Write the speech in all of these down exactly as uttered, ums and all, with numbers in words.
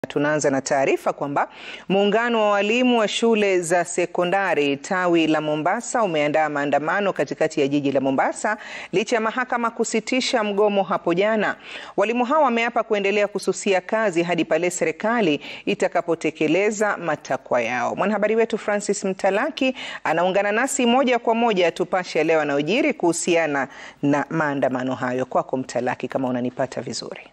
Tunaanza na taarifa kwamba muungano wa walimu wa shule za sekondari tawi la Mombasa umeandaa maandamano katikati ya jiji la Mombasa licha ya mahakama kusitisha mgomo hapo jana. Walimu hao wameapa kuendelea kususia kazi hadi pale serikali itakapotekeleza matakwa yao. Mwanahabari wetu Francis Mtalaki anaungana nasi moja kwa moja tupashe leo yanayojiri kuhusiana na maandamano hayo. Kwako Mtalaki, kama unanipata vizuri.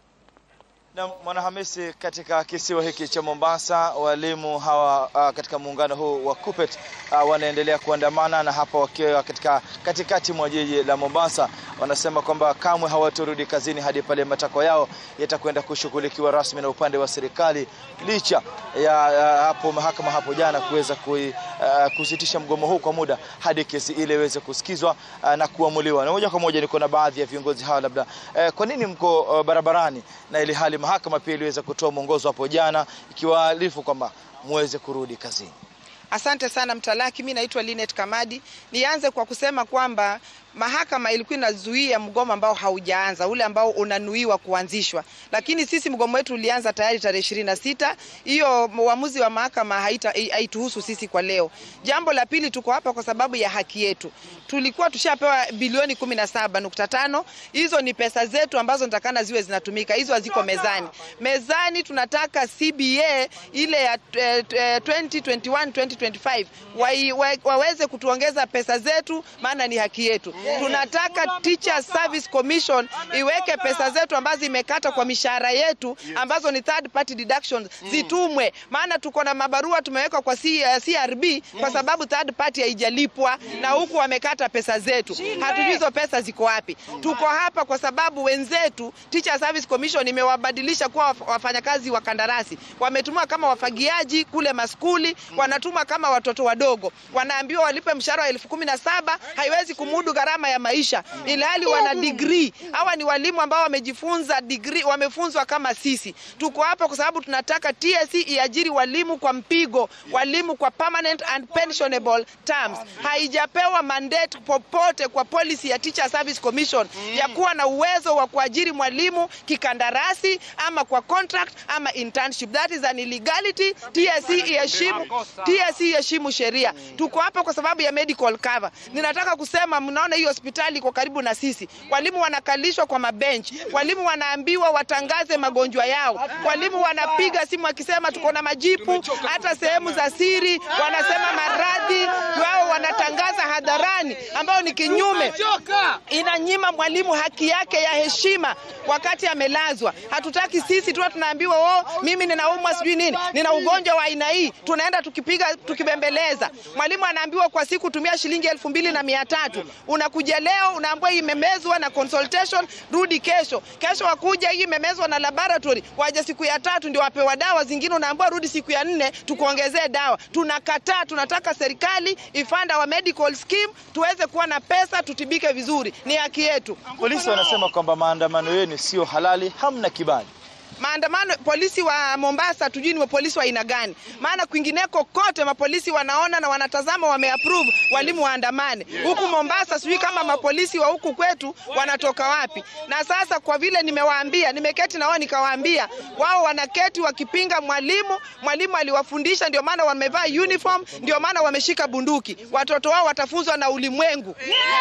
Na Mwanahamisi, katika kisiwa hiki cha Mombasa, walimu hawa uh, katika muungano huu wa KUPPET uh, wanaendelea kuandamana, na hapa wakiwa katika katikati mwa jiji la Mombasa wanasema kwamba kamwe hawatorudi kazini hadi pale matakwa yao yatakwenda kushughulikiwa rasmi na upande wa serikali, licha ya uh, hapo mahakama hapo jana kuweza kui, uh, kusitisha mgomo huu kwa muda hadi kesi ile iweze kusikizwa uh, na kuamuliwa. Na moja kwa moja niko na baadhi ya viongozi hawa, labda uh, kwa nini mko uh, barabarani na ili hali mahakama pia iliweza kutoa mwongozo hapo jana ikiwaarifu kwamba muweze kurudi kazini? Asante sana Mtalaki, mimi naitwa Linet Kamadi. Nianze kwa kusema kwamba mahakama ilikuwa inazuia mgomo ambao haujaanza, ule ambao unanuiwa kuanzishwa. Lakini sisi mgomo wetu ulianza tayari tarehe ishirini na sita. Hiyo uamuzi wa mahakama haita haituhusu sisi kwa leo. Jambo la pili, tuko hapa kwa sababu ya haki yetu. Tulikuwa tushapewa bilioni kumi na saba nukta tano. Hizo ni pesa zetu ambazo nitakana ziwe zinatumika. Hizo haziko mezani. Mezani tunataka C B A ile ya twenty twenty-one twenty twenty-five wa, wa, waweze kutuongeza pesa zetu, maana ni haki yetu. Tunataka Teacher Service Commission iweke pesa zetu ambazo imekata kwa mishahara yetu ambazo ni third party deductions zitumwe, maana tuko na mabarua tumeweka kwa C R B kwa sababu third party haijalipwa na huku wamekata pesa zetu. Hatujui hizo pesa ziko wapi. Tuko hapa kwa sababu wenzetu Teacher Service Commission imewabadilisha kuwa wafanyakazi wa kandarasi. Wametumwa kama wafagiaji kule maskuli, wanatumwa kama watoto wadogo. Wanaambiwa walipe mshahara wa elfu kumi na saba, haiwezi kumudu gharama ya maisha. Ilhali wana degree. Hawa ni walimu ambao wamejifunza degree, wamefunzwa kama sisi. Tuko hapa kwa sababu tunataka T S C iajiri walimu kwa mpigo, walimu kwa permanent and pensionable terms. Haijapewa mandate popote kwa policy ya Teacher Service Commission ya kuwa na uwezo wa kuajiri mwalimu kikandarasi ama kwa contract ama internship. That is an illegality. T S C iheshimu, T S C iheshimu sheria. Tuko hapa kwa sababu ya medical cover. Ninataka kusema, mnaona hii hospitali iko karibu na sisi. Walimu wanakalishwa kwa mabench. Walimu wanaambiwa watangaze magonjwa yao. Walimu wanapiga simu wakisema tuko na majipu, hata sehemu za siri wanasema maradhi, wao wanatangaza hadharani ambao ni kinyume. Inanyima mwalimu haki yake ya heshima wakati amelazwa. Hatutaki sisi tu tunaambiwa oh, mimi ninaumwa sijui nini, nina ugonjwa wa aina hii, tunaenda tukipiga tukibembeleza. Mwalimu anaambiwa kwa siku tumia shilingi elfu mbili na mia tatu. Unakuja leo unaambiwa imemezwa na consultation, rudi kesho. Kesho wakuja hii imemezwa na laboratory, waje siku ya tatu ndio wapewa dawa zingine, unaambiwa rudi siku ya nne tukuongezee dawa. Tunakataa, tunataka serikali ifanda wa medical scheme tuweze kuwa na pesa tutibike vizuri. Ni haki yetu. Polisi wanasema kwamba maandamano yenu sio halali, hamna kibali. Maandamano, polisi wa Mombasa tujui ni polisi wa aina gani, maana kwingineko kote mapolisi wanaona na wanatazama wameapprove walimu waandamane. Huku Mombasa sijui kama mapolisi wa huku kwetu wanatoka wapi. Na sasa kwa vile nimewaambia, nimeketi na wao nikawaambia, wao wanaketi wakipinga mwalimu, mwalimu aliwafundisha ndio maana wamevaa uniform, ndio maana wameshika bunduki. Watoto wao watafunzwa na ulimwengu.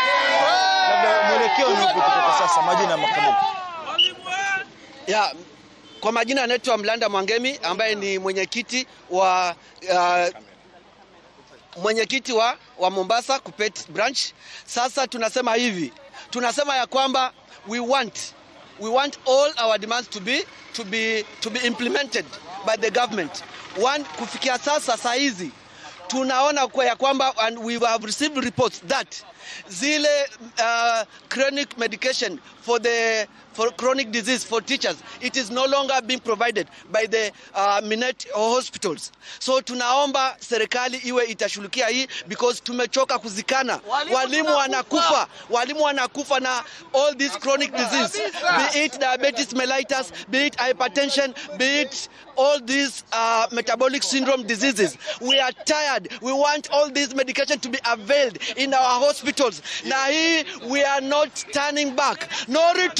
Labda mwelekeo ni upi kutoka sasa, majina makamili? Ya, kwa majina anaitwa Mlanda Mwangemi ambaye ni mwenyekiti wa uh, mwenyekiti wa, wa Mombasa KUPPET branch. Sasa tunasema hivi, tunasema ya kwamba we want we want all our demands to be to be to be implemented by the government. One, kufikia sasa saa hizi tunaona kwa ya kwamba, and we have received reports that zile uh, chronic medication for the for chronic disease for teachers, it is no longer being provided by the uh, Minet hospitals. So tunaomba serikali iwe itashughulikia hii, because tumechoka kuzikana. Walimu wanakufa, walimu wanakufa na all these chronic disease, be it diabetes mellitus, be it hypertension, be it all these uh, metabolic syndrome diseases. We are tired. We want all these medication to be availed in our hospitals. Na hii, we are not turning back. No retreat,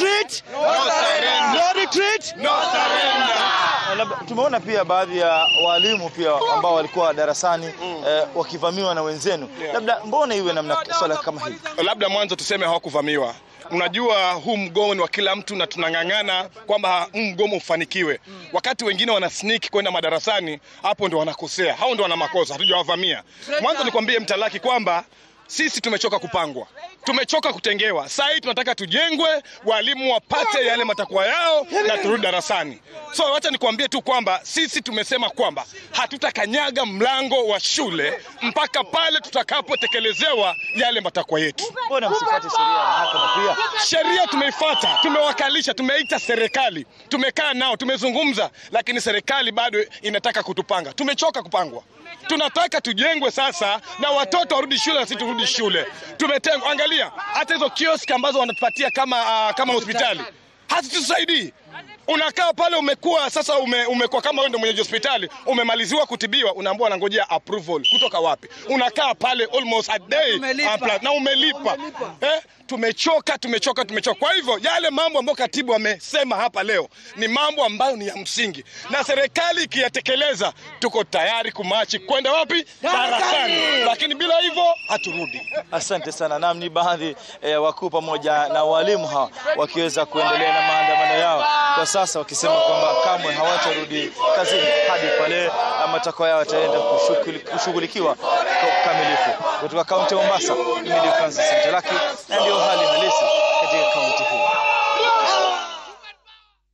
no surrender. No retreat, no surrender. Tumeona pia baadhi ya walimu pia ambao walikuwa darasani mm. eh, wakivamiwa na wenzenu. Yeah. Labda mbona iwe namna swala kama hili? Labda mwanzo tuseme hawakuvamiwa. Unajua huu mgomo ni wa kila mtu na tunang'ang'ana kwamba huu mgomo ufanikiwe. Wakati wengine wana sneak kwenda madarasani, hapo ndio wanakosea. Hao ndio wana makosa, hatujawavamia. Mwanzo nikwambie Mtalaki kwamba sisi tumechoka kupangwa. Tumechoka kutengewa. Sasa hivi tunataka tujengwe, walimu wapate yale matakwa yao na turudi darasani. So wacha nikwambie tu kwamba sisi tumesema kwamba hatutakanyaga mlango wa shule mpaka pale tutakapotekelezewa yale matakwa yetu. Mbona msifuate sheria ya mahakama pia? Sheria tumeifuata, tumewakalisha, tumeita serikali, tumekaa nao, tumezungumza, lakini serikali bado inataka kutupanga. Tumechoka kupangwa. Tunataka tujengwe sasa na watoto warudi shule na sisi turudi shule. Tumetengwa. Angalia hata hizo kioski ambazo wanatupatia kama uh, kama hospitali hazitusaidii. Unakaa pale umekuwa sasa ume, umekuwa kama wewe ndio mwenye hospitali, umemaliziwa kutibiwa, unaambiwa anangojea approval kutoka wapi? Unakaa pale almost a day umelipa. Na umelipa. umelipa. Eh, tumechoka, tumechoka, tumechoka. Kwa hivyo yale mambo ambayo katibu amesema hapa leo ni mambo ambayo ni ya msingi. Na serikali ikiyatekeleza tuko tayari kumachi kwenda wapi? Darasani. Lakini bila hivyo haturudi. Asante sana. Naam, ni baadhi eh, wakuu pamoja na walimu hawa wakiweza kuendelea na maandamano yao kwa sasa, wakisema kwamba kamwe hawatarudi kazini hadi pale matakwa yao yataenda kushughulikiwa kwa ukamilifu. Kutoka kaunti ya Mombasa, mimi ni Francis Mtalaki, na ndio hali halisi